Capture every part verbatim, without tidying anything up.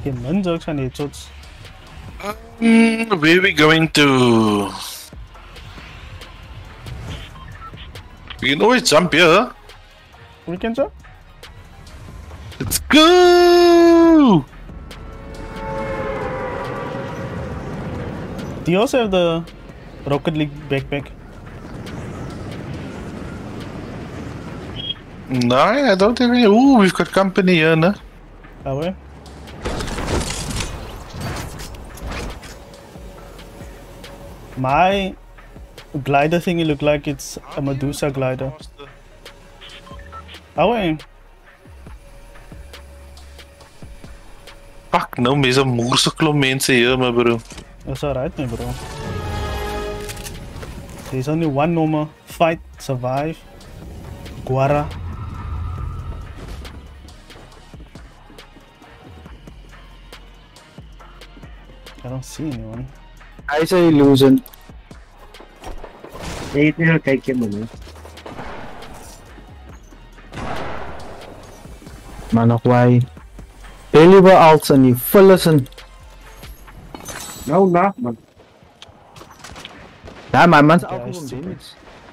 Geen min jokes aan headshots. Um, where are we going to? We can always jump here. We can jump? Let's go! Do you also have the Rocket League backpack? No, I don't have any. Ooh, we've got company here, no? Oh, wait. My glider thingy look like it's a Medusa glider. Oh, wait. Fuck, nou, mense moerse klomp mense hier, my bro. That's alright, my bro. There's only one normal fight, survive, Guara. I don't see anyone. I say illusion. Wait, na kijk je man. Man nog why? Belly were alts and you full listen. No, not man. Ja, my man's Yeah, alcohol stupid.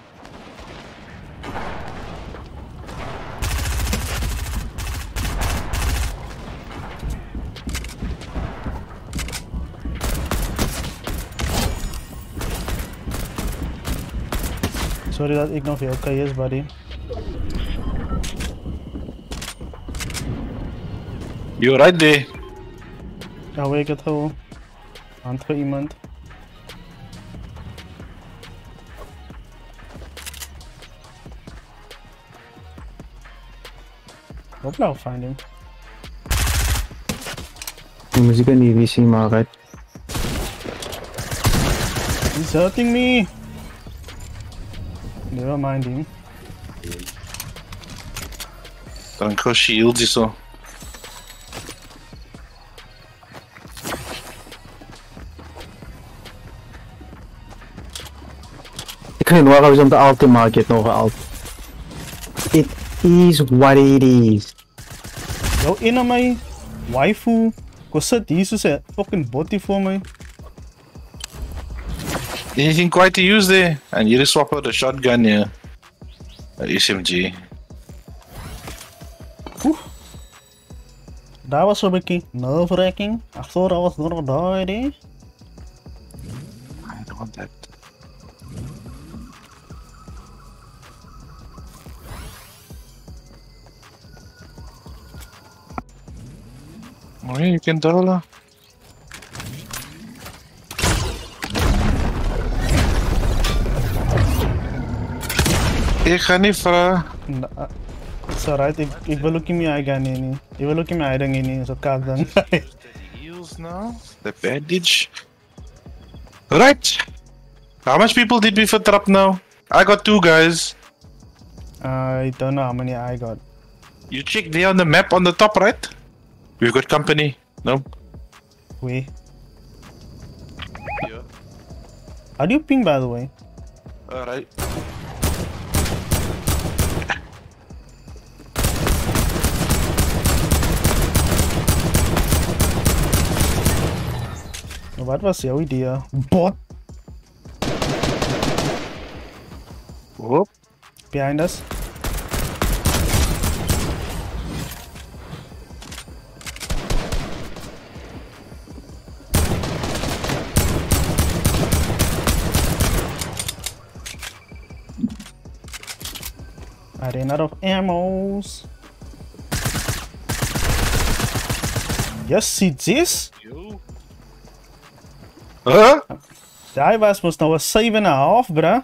Sorry dat ik nog heel K is, buddy. You're right there. Ja, weet ik het gewoon. Hand voor iemand. Hope now find him. Die muziek in die V C maar right. He's hurting me. Never mind him. Dan go shield hier zo. Ik weet niet waar we om de alt te maken, het nog een alt. It is what it is. Yo, in aan my waifu. Ko sit hier soos 'n fucking bottie voor my. Anything quite to use there? And you just swap out the shotgun here. A S M G. Oeh. Daar was een beetje nerve-wracking. I thought I was gonna die there. I don't want that. Oh yeah, you can dollar. Ik ga niet vragen. Nah, it's alright, ik, ik wil ook in mijn eigen niet. Ik wil ook in mijn eigen niet, zo kaak dan. The heals now. The bandage. Right. How much people did we vertrap now? I got two guys. I don't know how many I got. You check there on the map on the top right? We've got company. No? We. Yeah. How do you ping, by the way? Alright. Wat was jouw idee? Bot! Whoop. Behind us. I ran out of ammos. Yes, see this? Yo. Huh? Hij was mos nou een seven and a half, bruh.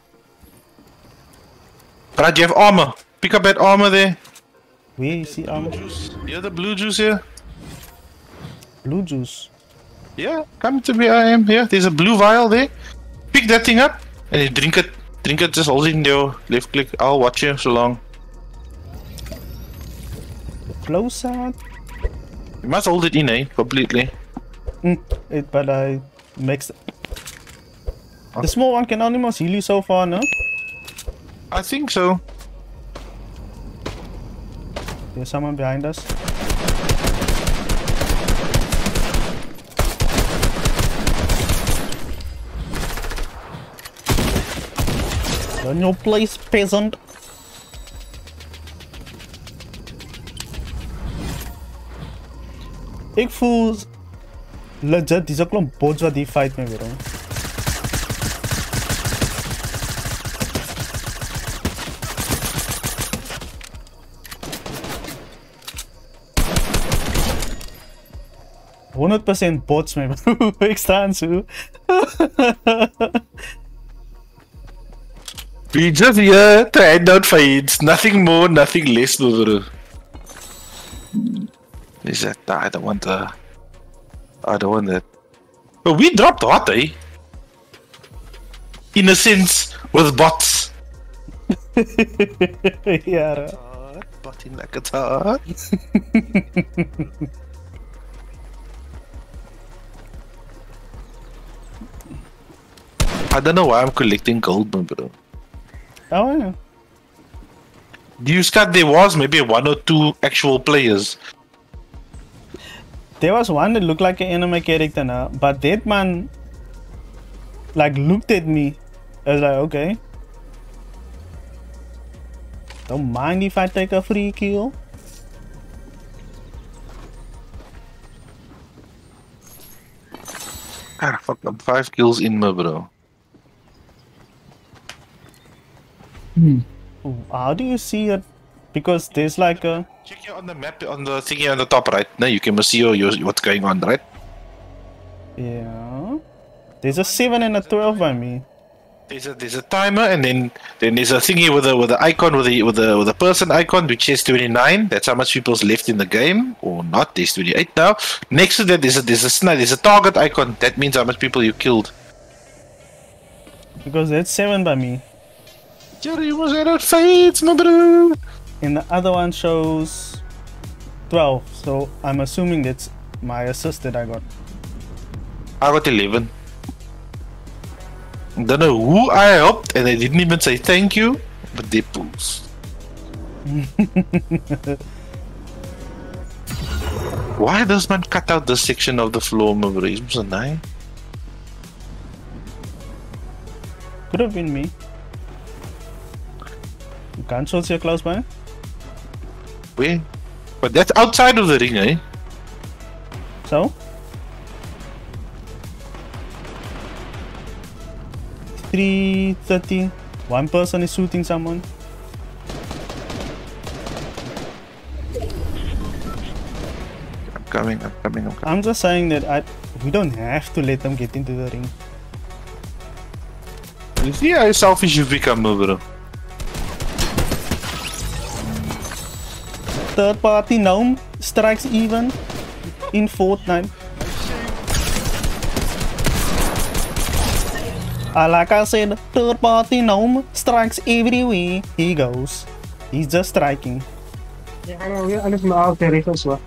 Brad, you have armor. Pick up that armor there. Where is he armor? You have the blue juice here? Blue juice. Yeah, come to where I am. Here, there's a blue vial there. Pick that thing up and you drink it. Drink it, just hold it in your left click. I'll watch you so long. Close out. You must hold it in, eh? Completely. Mm, it, but I mixed it. The small one can only most heal you so far, no? I think so. There's someone behind us. Learn your place, peasant. Ik voel legit, dis 'n klomp bots wat die fight mee weer. honderd percent bots mee, bro. Ik staan zo. We just here to end out fights. Nothing more, nothing less, bro. Is that? I don't want to. I don't want that. But we dropped hot, eh? In a sense, with bots. Ja, bro. Bot in like it's hot. I don't know why I'm collecting gold, bro. Oh yeah. You Scott, there was maybe one or two actual players. There was one that looked like an anime character now, but that man like looked at me. I was like, okay. Don't mind if I take a free kill. Ah, fuck, I'm five kills in, my bro. Hmm. How do you see it? Because there's like a... Check here on the map, on the thingy on the top right. Now you can see your, your, what's going on, right? Yeah. There's a seven and a twelve by me. There's a there's a timer, and then then there's a thingy with a with the icon with the with the with the person icon, which says twenty-nine. That's how much people's left in the game, or not. There's twenty-eight now. Next to that, there's a there's a snipe, there's a target icon. That means how much people you killed. Because that's seven by me. Jerry was out fights, my bro. And the other one shows twelve. So I'm assuming that's my assist that I got. I got eleven. Don't know who I helped, and they didn't even say thank you, but they pools. Why does man cut out this section of the floor, my bro? He's so nice. Could have been me. Consoles here close by. Where? But that's outside of the ring, eh? So? three thirty. One person is shooting someone. I'm coming, I'm coming, I'm coming. I'm just saying that I we don't have to let them get into the ring. You see how selfish you've become, my bro? Third party gnome strikes even in Fortnite. Uh, like I said, third party gnome strikes everywhere he goes. He's just striking. Ja, ano, ano sa mga characters ba?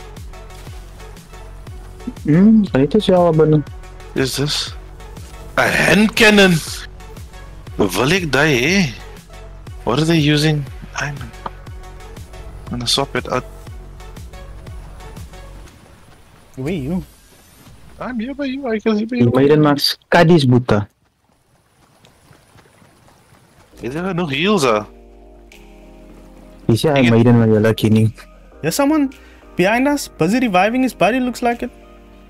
Hmm, ito siya ba nun? Is this? A hand cannon! Wil ik die, eh? What are they using? I'm gonna swap it out. Where you? I'm here by you, I can see by you. May rin mas kadis buta. Is there no heals, ah? Isa ay may rin wala kining. There's someone behind us, busy reviving his body, looks like it.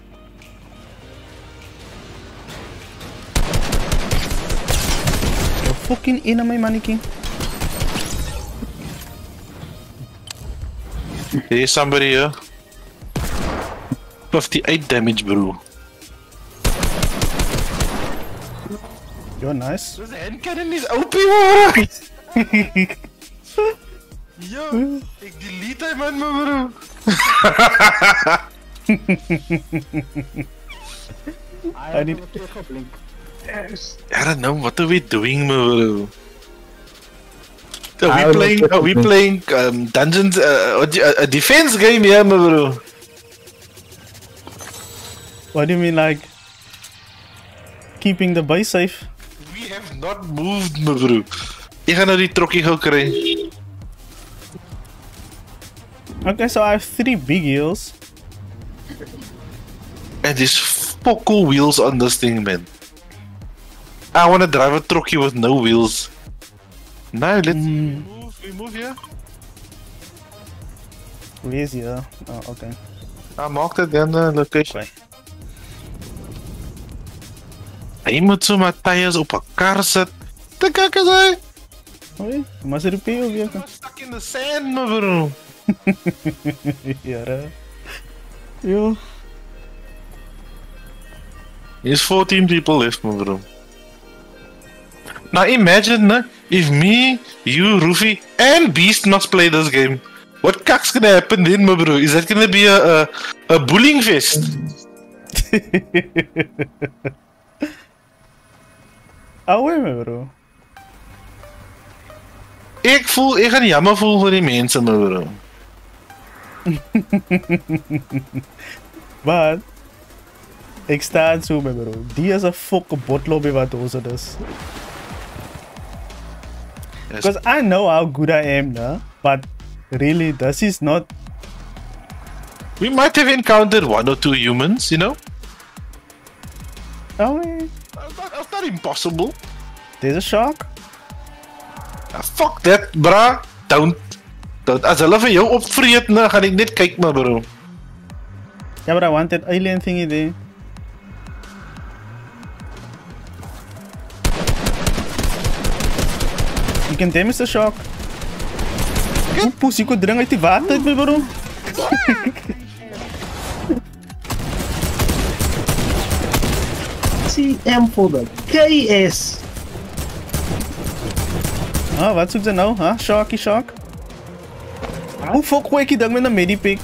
The fucking enemy mannequin. There's somebody here. fifty-eight damage, bro. You're nice. The hand cannon is O P, bro! Yo, ik delete hem man, bro. I need. I don't know, what are we doing, bro? Are I we don't playing, know. are we playing um, dungeons, uh, a, a defense game here, bro? What do you mean, like keeping the base safe? We have not moved, bro. Ik ga nou die trokkie gauw krijgen. Okay, so I have three big heals. And there's fokkel wheels on this thing, man. I wanna drive a trokkie with no wheels. No, let's Mm. move. We move here. Where is he? Uh, Oh, okay. I marked it in the location. Okay. Hy moet so my tyres op 'n kar sit. Te kak is hy. Oei, mas repeat of weer? Stuck in the sand, my bro. Ja, hè. Yo. There's fourteen people left, my bro. Now imagine, ne, if me, you, Rufy, and Beast must play this game. What cuck's gonna happen then, my bro? Is that gonna be a a, a bullying fest? Ah, wait, my bro. Ek voel, ek gaan jammer voel vir die mense, my bro. But ek staan so, my bro. Die is 'n fucking botlobby wat ons dit is. Yes. Because I know how good I am, nah, but really, this is not. We might have encountered one or two humans, you know? Oh, yeah. That's not, that's not impossible. There's a shark. Ah, fuck that, bruh. Don't. Don't. As hulle vir jou opvreet, ne, gaan ek net kyk, my bro. Yeah, but I want that alien thingy there. You can damage the shark. Hoe pussy ko dring uit die water uit, my bro. C M for the K S. Ah, wat soek ze nou? Huh? Sharky shark? Hoe fuck gooi ek die ding met 'n medipick?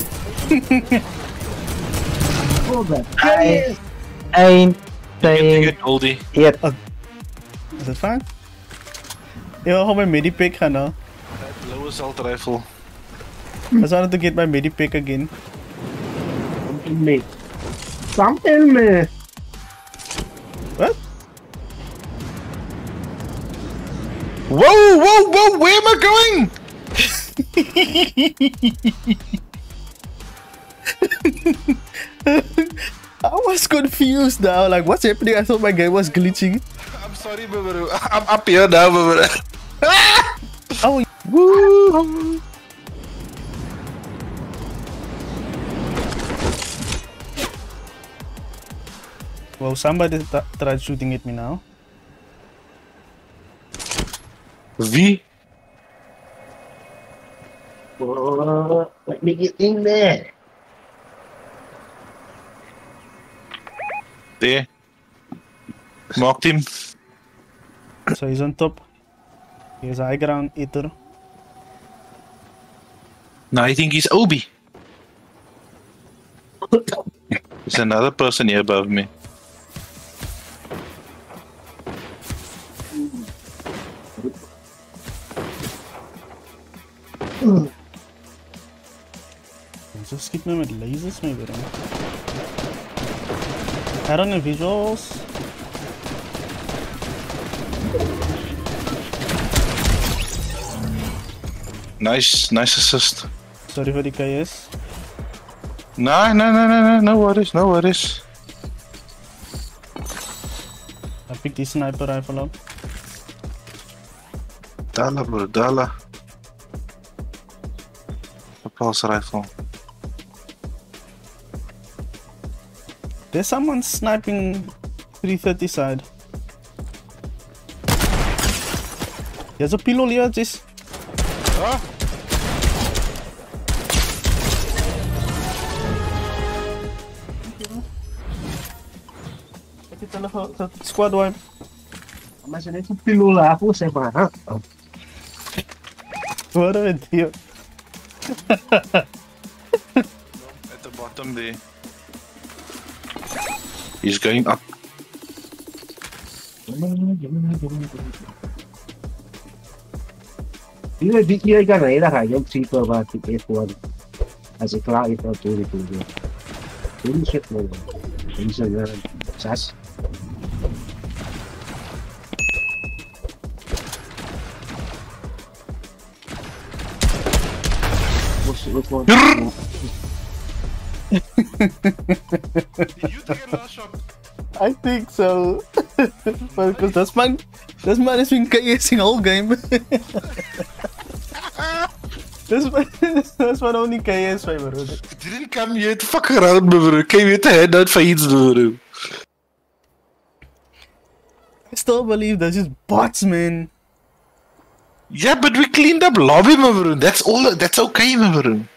For the K I S. ain't Get playing oldie. yet. Is het fijn? Ja, ik ga mijn medipick gaan nou. That low assault rifle. I just wanted to get my medipick again. Something me. Something me. What? Whoa, whoa, whoa, where am I going? I was confused now. Like, what's happening? I thought my game was glitching. I'm sorry, my bro. I'm up here now, my bro. Oh, Woo! well, somebody th tried shooting at me now. Wie? Oh, let me get in there. There. Marked him. So he's on top. He's high ground eater. No, I think he's Obi. There's another person here above me. Just keep me with lasers, maybe. I don't know visuals. Nice, nice assist. Sorry for the K S. No, no, no, no, no, no worries, no worries. I picked this sniper rifle up. Dala, bro, Dala. A pulse rifle. There's someone sniping three thirty side. There's a pillow here, just. Ah. Ek het hulle ge- ge- squad wipe. Mas net 'n pilo lá, você vai. What are we doing? At the bottom there. He's going up. Ini di kiri kan ada kan yang super banget F one. Asik lah itu tuh itu. Ini shit loh. Ini saja sas. Bos, bos, bos. Did you take a last shot? I think so. Because this man, this man has been KSing whole game. this man, this man only K S my bro. It didn't come here to fuck around, bro. Came here to hand out fights, bro. I still believe there's just bots, man. Yeah, but we cleaned up lobby, bro. That's all. That's okay, bro.